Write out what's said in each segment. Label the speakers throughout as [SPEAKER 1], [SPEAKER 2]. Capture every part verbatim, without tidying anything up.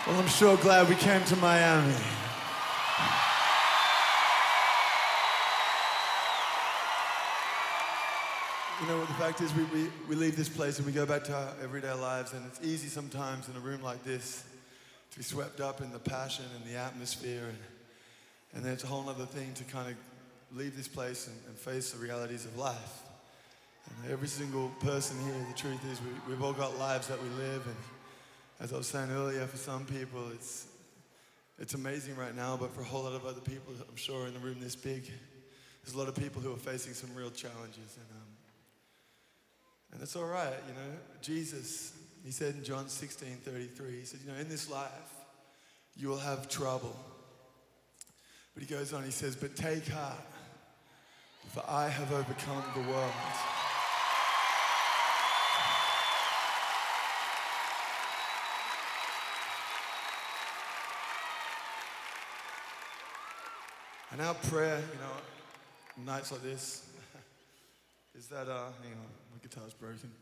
[SPEAKER 1] Well, I'm sure glad we came to Miami. You know, the fact is we, we, we leave this place and we go back to our everyday lives, and it's easy sometimes in a room like this to be swept up in the passion and the atmosphere, and, and then it's a whole other thing to kind of leave this place and, and face the realities of life. And every single person here, the truth is we, we've all got lives that we live, and as I was saying earlier, for some people it's it's amazing right now, but for a whole lot of other people, I'm sure in a room this big, there's a lot of people who are facing some real challenges, and um, and it's all right, you know. Jesus, he said in John sixteen thirty-three, he said, you know, in this life, you will have trouble. But he goes on, he says, but take heart, for I have overcome the world. And our prayer, you know, nights like this, is that, uh, hang on, my guitar's broken.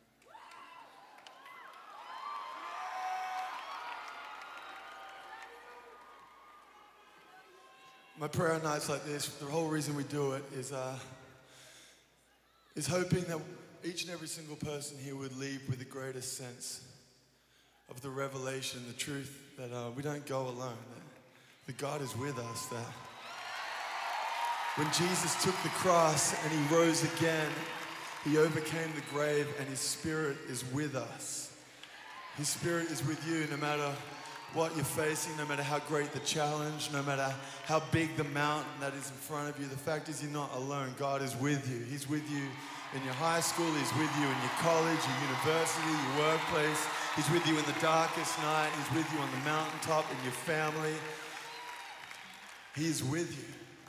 [SPEAKER 1] My prayer on nights like this, the whole reason we do it is, uh, is hoping that each and every single person here would leave with the greatest sense of the revelation, the truth that uh, we don't go alone, that, that God is with us, that when Jesus took the cross and he rose again, he overcame the grave, and his Spirit is with us. His Spirit is with you no matter what you're facing, no matter how great the challenge, no matter how big the mountain that is in front of you. The fact is you're not alone. God is with you. He's with you in your high school. He's with you in your college, your university, your workplace. He's with you in the darkest night. He's with you on the mountaintop, in your family. He is with you.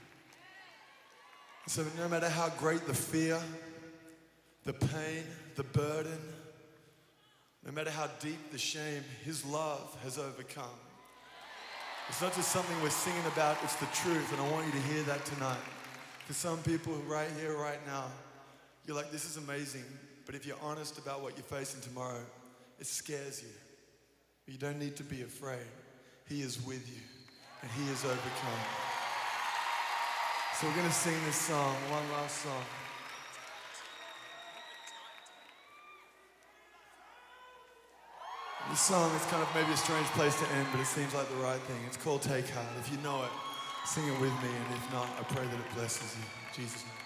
[SPEAKER 1] So no matter how great the fear, the pain, the burden, no matter how deep the shame, his love has overcome. It's not just something we're singing about, it's the truth, and I want you to hear that tonight. For some people right here, right now, you're like, this is amazing, but if you're honest about what you're facing tomorrow, it scares you. You don't need to be afraid. He is with you, and he has overcome. So we're going to sing this song, one last song. This song is kind of maybe a strange place to end, but it seems like the right thing. It's called Take Heart. If you know it, sing it with me, and if not, I pray that it blesses you. In Jesus' name.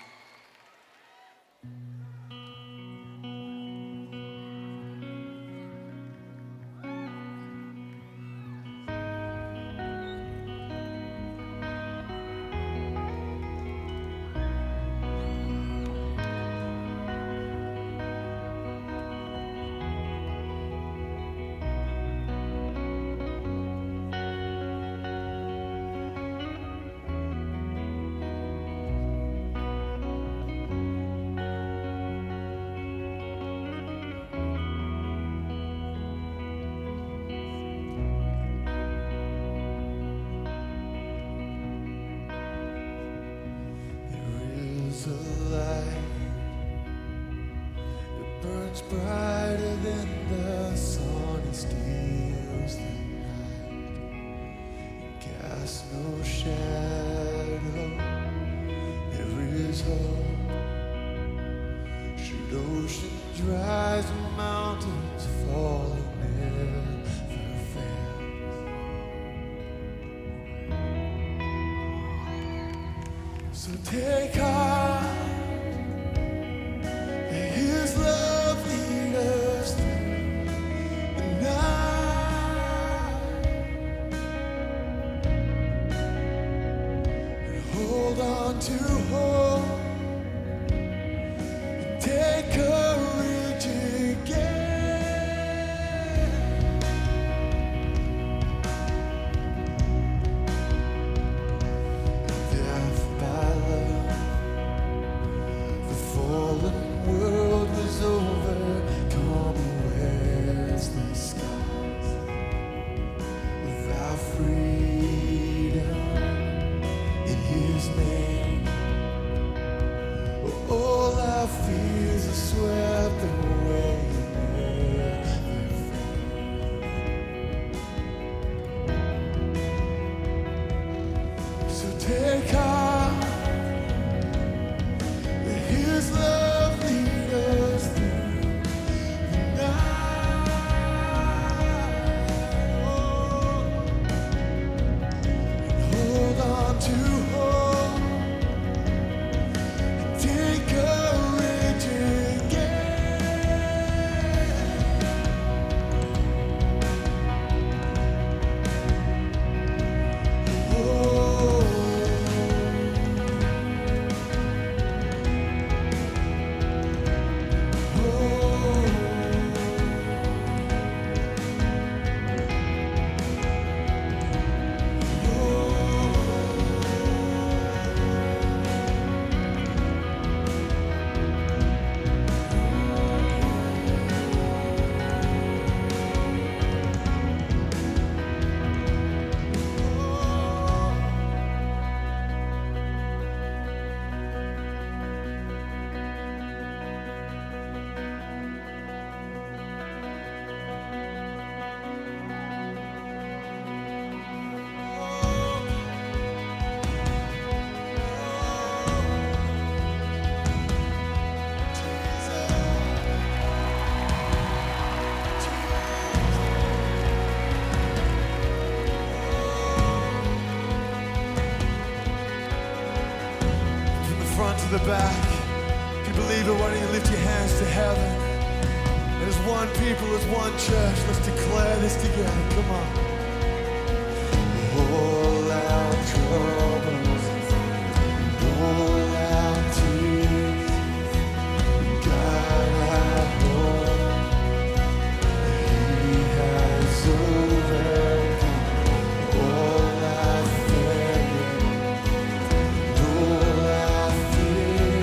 [SPEAKER 1] Brighter than the sun, he steals the night. He casts no shadow. There is hope. Should oceans rise and mountains fall, it never fails. So take heart. His love lead us through the night, and hold on to hope, and take courage again. the back. If you believe it, why don't you lift your hands to heaven? And as one people, as one church, let's declare this together. Come on. All our troubles, all our tears, God our Lord, He has overcome all our failure, all our fear.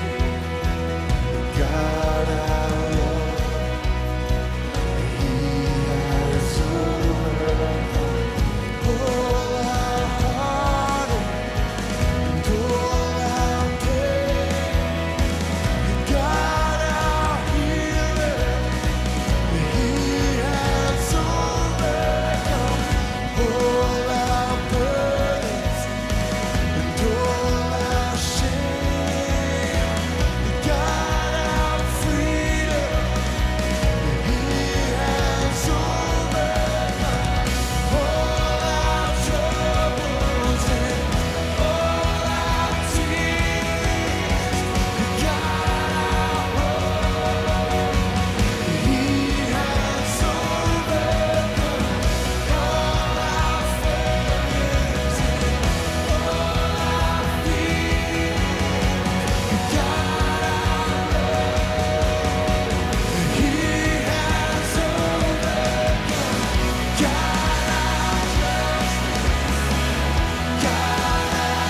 [SPEAKER 1] God our Lord, He has overcome all our heartache and all our pain. God our healer, He has overcome all our burdens and all our shame. God our freedom, He has overcome all our troubles and all our tears. God our Lord, He has overcome all our failures and all our fears. God our Lord, He has overcome. God our justice, God our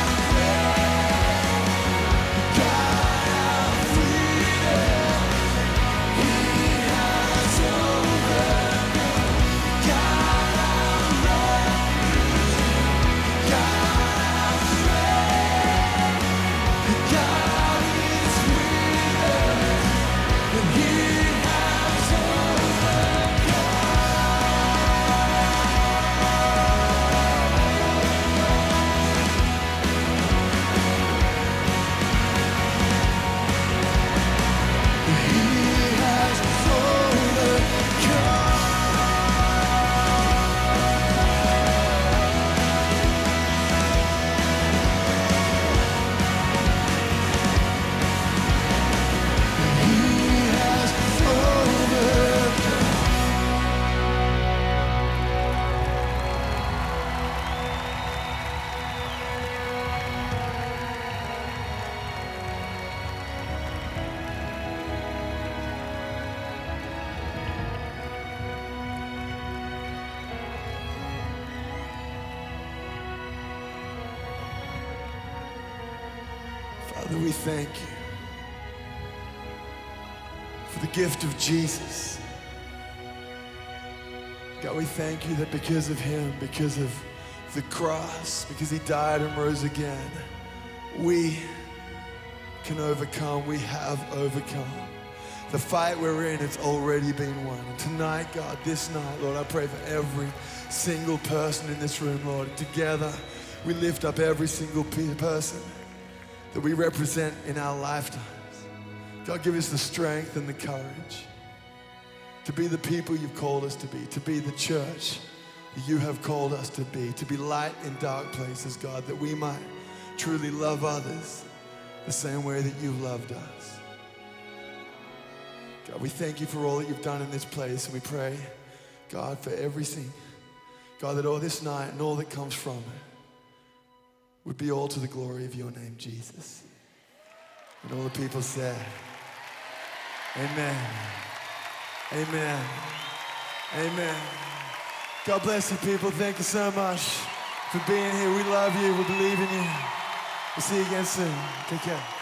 [SPEAKER 1] grace, God our freedom, He has overcome. God our refuge, God our strength, God is with us, and He has Father, we thank you for the gift of Jesus. God, we thank you that because of Him, because of the cross, because He died and rose again, we can overcome, we have overcome. The fight we're in, it's already been won. And tonight, God, this night, Lord, I pray for every single person in this room, Lord. Together, we lift up every single pe- person that we represent in our lifetimes. God, give us the strength and the courage to be the people you've called us to be, to be the church that you have called us to be, to be light in dark places, God, that we might truly love others the same way that you've loved us. God, we thank you for all that you've done in this place, and we pray, God, for everything. God, that all this night and all that comes from it would be all to the glory of your name, Jesus. And all the people said, amen. Amen. Amen. God bless you, people. Thank you so much for being here. We love you. We believe in you. We'll see you again soon. Take care.